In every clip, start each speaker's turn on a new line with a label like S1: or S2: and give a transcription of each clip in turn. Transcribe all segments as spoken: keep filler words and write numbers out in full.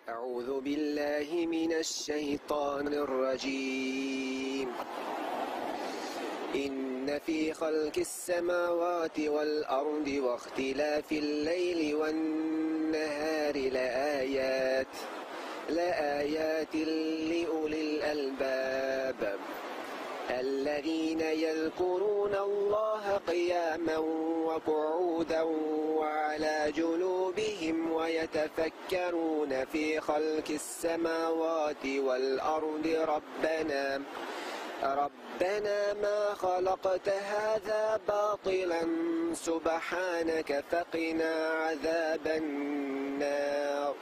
S1: أعوذ بالله من الشيطان الرجيم. إن في خلق السماوات والأرض واختلاف الليل والنهار لآيات لآيات لأولي الألباب الذين يذكرون الله قياما وقعودا وعلى جنوبهم ويتفكرون في خلق السماوات والأرض ربنا ربنا ما خلقت هذا باطلا سبحانك فقنا عذاب النار.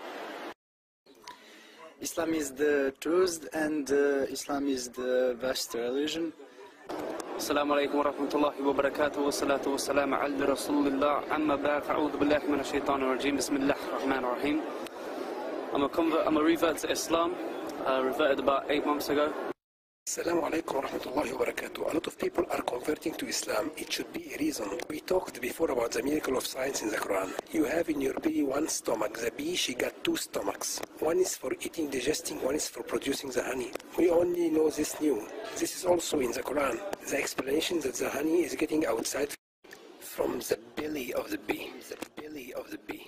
S2: Islam is the truth and uh, Islam is the best religion.
S3: السلام عليكم ورحمة الله وبركاته والصلاة والسلام على رسول الله أما بعد فأعوذ بالله من الشيطان الرجيم بسم الله الرحمن الرحيم. I'm a convert, I'm a revert to Islam. I reverted about eight months ago.
S4: Assalamu alaikum wa rahmatullahi wa barakatuh. A lot of people are converting to Islam. It should be a reason. We talked before about the miracle of science in the Quran. You have in your bee one stomach. The bee, she got two stomachs. One is for eating, digesting, one is for producing the honey. We only know this new. This is also in the Quran. The explanation that the honey is getting outside from the belly of the bee. The belly of the bee.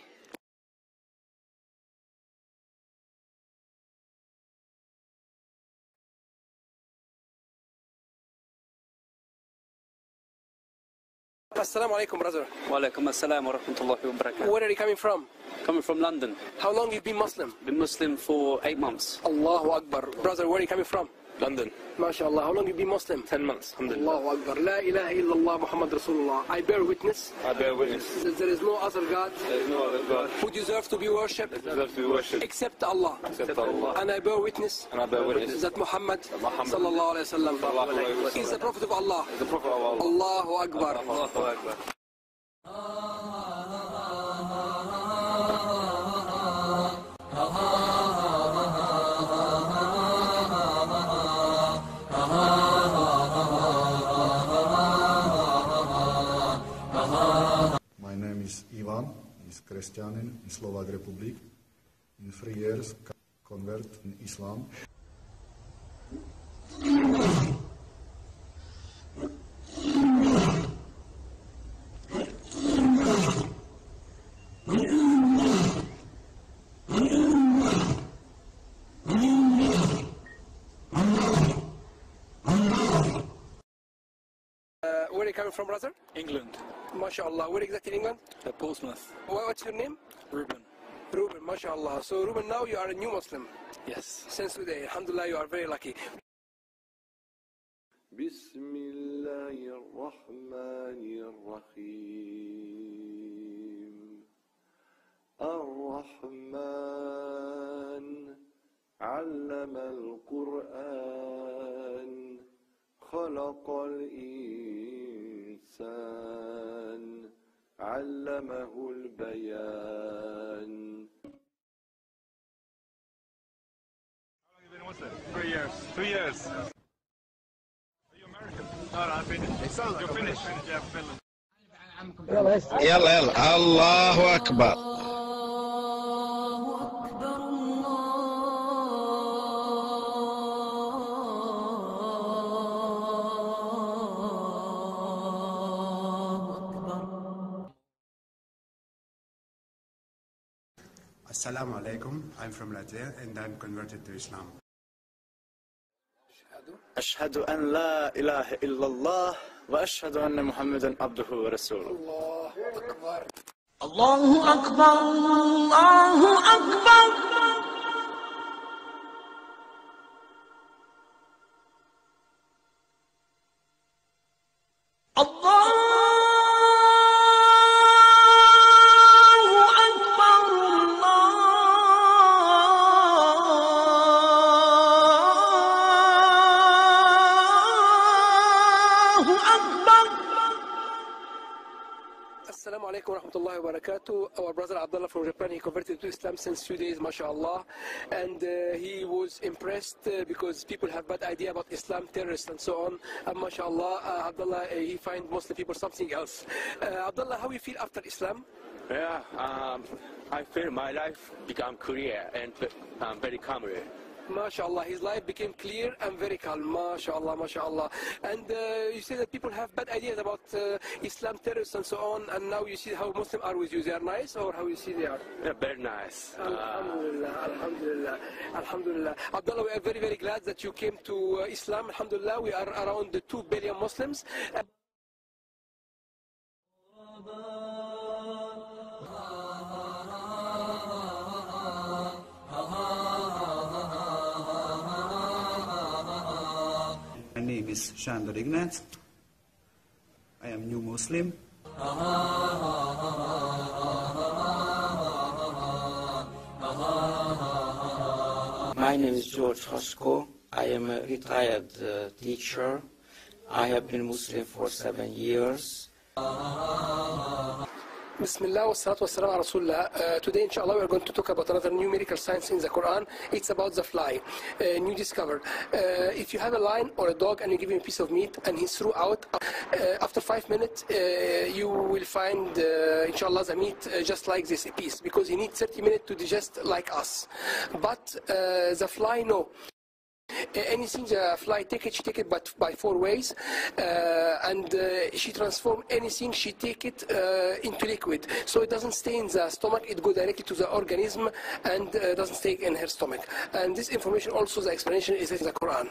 S4: Assalamu alaikum, brother.
S3: Wa alaikum assalam wa rahmatullahi wa barakatuh.
S4: Where are you coming from?
S3: Coming from London.
S4: How long you been Muslim?
S3: Been Muslim for eight months.
S4: Allahu Akbar. Brother, where are you coming from?
S3: London.
S4: MashaAllah. How long you been Muslim?
S3: Ten months. Alhamdulillah.
S4: Allahu Akbar. La ilaha illallah Muhammad Rasulullah. I bear witness
S3: I bear witness.
S4: that there is no other God
S3: There is no other God
S4: who deserves to be worshipped
S3: that deserves to be worshipped
S4: except Allah.
S3: except Allah.
S4: And I bear witness
S3: And I bear witness
S4: that Muhammad
S3: Muhammad
S4: sallallahu alayhi wa sallam
S3: sallallahu alayhi wa
S4: is the Prophet of Allah.
S3: the Prophet of Allah.
S4: Allahu Akbar.
S3: Allahu Akbar.
S5: My name is Ivan, he's Christian in Slovak Republic. In three years, convert in Islam.
S4: Uh, where are you coming from, brother?
S3: England.
S4: MashaAllah. Where exactly in England?
S3: Uh, Portsmouth.
S4: What- What's your name?
S3: Reuben.
S4: Reuben, MashaAllah. So Reuben, now you are a new Muslim.
S3: Yes.
S4: Since today, alhamdulillah, you are very lucky.
S6: بسم الله الرحمن الرحيم الرحمن علم القرآن خلق الإنسان علمه البيان.
S7: Three years. Three years. Are you American? No, no, I'm Finnish. It sounds like you're Finnish. Yeah, Finland.
S8: يلا يلا الله أكبر.
S9: Assalamu alaikum. I'm from Latvia and I'm converted to Islam.
S2: أشهد أن لا إله إلا الله وأشهد أن محمدا عبده ورسوله.
S10: الله أكبر الله أكبر الله
S4: Assalamu alaikum wa rahmatullahi wa barakatuh. to our brother Abdullah from Japan. He converted to Islam since few days, mashallah, and uh, he was impressed uh, because people have bad idea about Islam, terrorists and so on. And mashallah, uh, Abdullah, uh, he find Muslim people something else. Uh, Abdullah, how you feel after Islam?
S11: Yeah, um, I feel my life become clear and um, very calmly.
S4: MashaAllah, his life became clear and very calm. MashaAllah, MashaAllah. And uh, you say that people have bad ideas about uh, Islam, terrorists and so on, and now you see how Muslims are with you. They are nice, or how you see they are?
S11: Yeah, very nice.
S4: Alhamdulillah, uh, Alhamdulillah, Alhamdulillah. Abdullah, we are very, very glad that you came to uh, Islam. Alhamdulillah, we are around the two billion Muslims. Uh,
S9: My name is Sándor Ignác. I am new Muslim.
S12: My name is George Hosko. I am a retired uh, teacher. I have been Muslim for seven years.
S4: Bismillah wa salatu wa salam ala Rasulullah. Uh, today, inshallah, we are going to talk about another new miracle science in the Quran. It's about the fly, uh, new discovered. Uh, if you have a lion or a dog and you give him a piece of meat and he threw out, uh, after five minutes, uh, you will find, uh, inshallah, the meat uh, just like this, a piece, because he needs thirty minutes to digest like us. But uh, the fly, no. Uh, anything the fly take it, she take it but by four ways, uh, and uh, she transform anything, she take it uh, into liquid, so it doesn't stay in the stomach, it go directly to the organism and uh, doesn't stay in her stomach. And this information also, the explanation is in the Quran.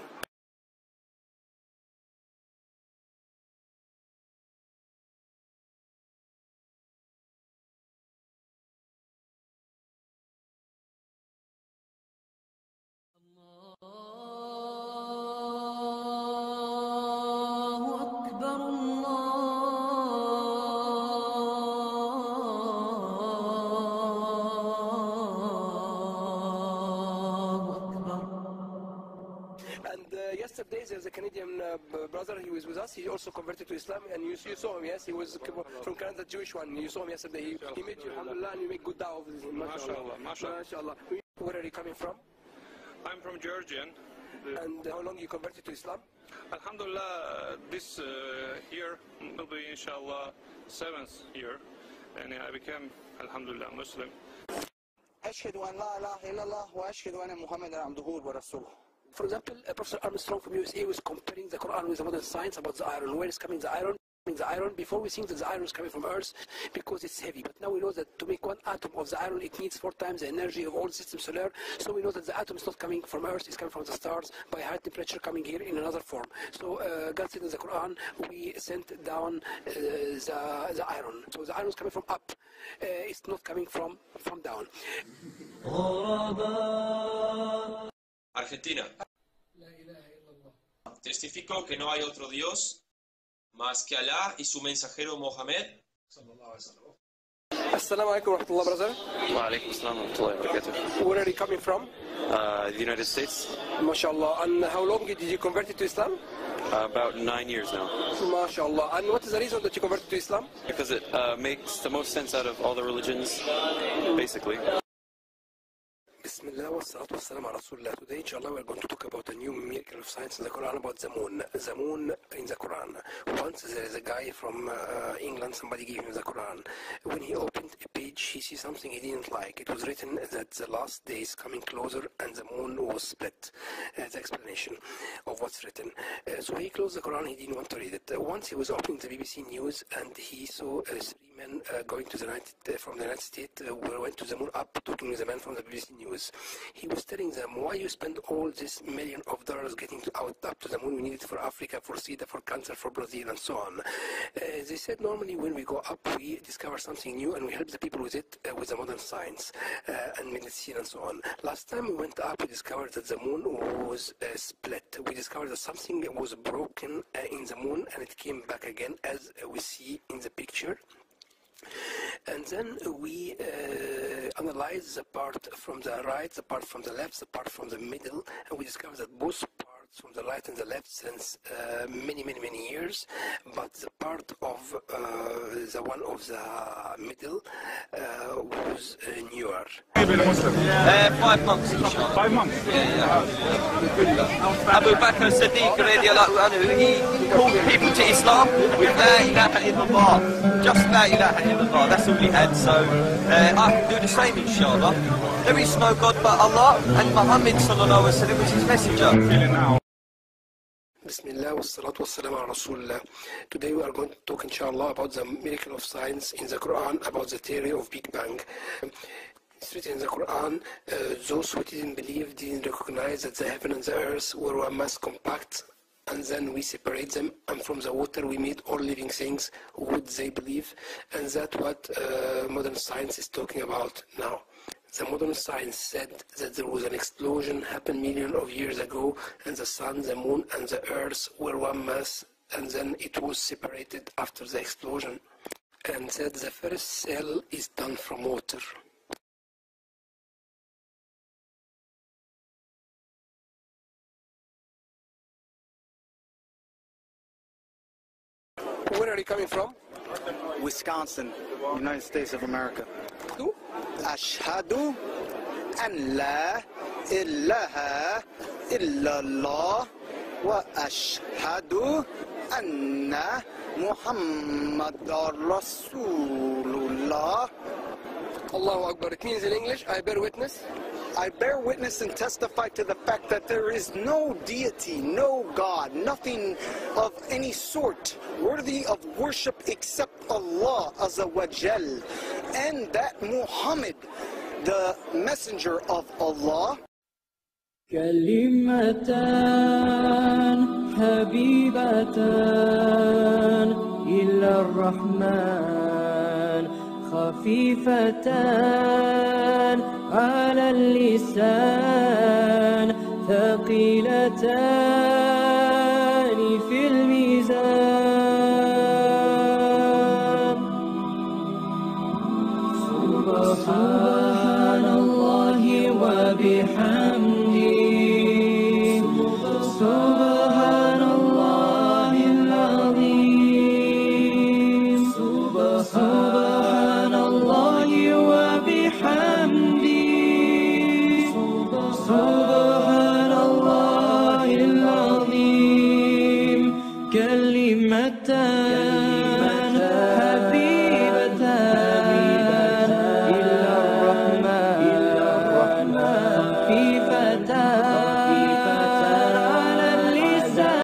S4: Yesterday, there's a Canadian uh, brother, he was with us, he also converted to Islam, and you, you saw him, yes, he was from Canada, Jewish one, you saw him yesterday, he, he met you, alhamdulillah, and you make good da'wah with him, mashallah,
S13: mashallah.
S4: mashallah. Where are you coming from?
S13: I'm from Georgian.
S4: And how long you converted to Islam?
S13: Alhamdulillah, this uh, year will be, inshallah, seventh year, and I became, alhamdulillah, Muslim.
S14: أشهد أن لا إله إلا الله وأشهد أن محمدا عبده ورسوله.
S4: For example, uh, Professor Armstrong from U S A was comparing the Quran with the modern science about the iron. Where is coming the iron? The iron, before we think that the iron is coming from Earth because it's heavy, but now we know that to make one atom of the iron, it needs four times the energy of all the system solar. So we know that the atom is not coming from Earth, it's coming from the stars by high temperature coming here in another form. So uh, God said in the Quran, we sent down uh, the, the iron. So the iron is coming from up, uh, it's not coming from, from down.
S15: Argentina. Testifico que no hay otro Dios más que Alá y su mensajero Mohammed.
S4: Assalamu alaikum wa rahmatullah, brother.
S16: Wa alaikum assalam wa rahmatullahi wa barakatuh.
S4: Where are you coming from?
S16: Uh, the United States.
S4: MashaAllah. And how long did you convert to Islam?
S16: Uh, about nine years now.
S4: MashaAllah. And what is the reason that you converted to Islam?
S16: Because it uh, makes the most sense out of all the religions, basically.
S4: Bismillah wa salatu wa salam ala Rasulullah. Today, inshallah, we are going to talk about a new miracle of science in the Quran about the moon. The moon in the Quran. Once there is a guy from uh, England, somebody gave him the Quran. When he opened a page, he sees something he didn't like. It was written that the last day is coming closer and the moon was split. Uh, the explanation of what's written. Uh, so he closed the Quran, he didn't want to read it. Uh, once he was opening the B B C News and he saw uh, three men uh, going to the United, uh, from the United States, uh, went to the moon up, talking with the man from the B B C News. He was telling them, why you spend all this million of dollars getting to out up to the moon? We need it for Africa, for SIDA, for cancer, for Brazil, and so on. Uh, they said normally when we go up, we discover something new and we help the people with it, uh, with the modern science uh, and medicine and so on. Last time we went up, we discovered that the moon was uh, split. We discovered that something was broken uh, in the moon and it came back again, as uh, we see in the picture. And then we uh, analyze the part from the right, the part from the left, the part from the middle, and we discover that both parts from the right and the left since uh, many, many, many years, but the part of uh, the one of the middle uh, was uh, newer.
S17: Have you been a Muslim? Uh, five months, inshallah. Five months? Yeah, yeah. Abu Bakr Siddiq radiallahu anhu, he called people to Islam with La ilaha illallah. Just La ilaha illallah, that's all he had. So uh, I can do the same, inshallah. There is no God but Allah, and Muhammad sallallahu alaihi wasallam was his messenger.
S4: Bismillah wa salatu wa salam ala Rasulullah. Today we are going to talk inshallah about the miracle of science in the Quran, about the theory of Big Bang. It's written in the Quran, uh, those who didn't believe didn't recognize that the heaven and the earth were one mass compact, and then we separate them, and from the water we made all living things. Would they believe? And that's what uh, modern science is talking about now. The modern science said that there was an explosion happened millions of years ago, and the sun, the moon, and the earth were one mass, and then it was separated after the explosion. And that the first cell is done from water. Where are you coming from?
S9: Wisconsin, United States of America.
S14: أشهد أن لا إله إلا الله وأشهد أن محمد رسول الله.
S4: Allahu Akbar. It means in English, I bear witness.
S14: I bear witness and testify to the fact that there is no deity, no God, nothing of any sort worthy of worship except Allah Azza wa Jal, and that Muhammad, the messenger of Allah.
S10: كلمتان حبيبتان إلى الرحمن خفيفتان على اللسان ثقيلتان في الميزان سبحان